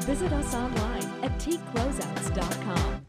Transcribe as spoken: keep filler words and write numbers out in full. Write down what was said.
Visit us online at teak closeouts dot com.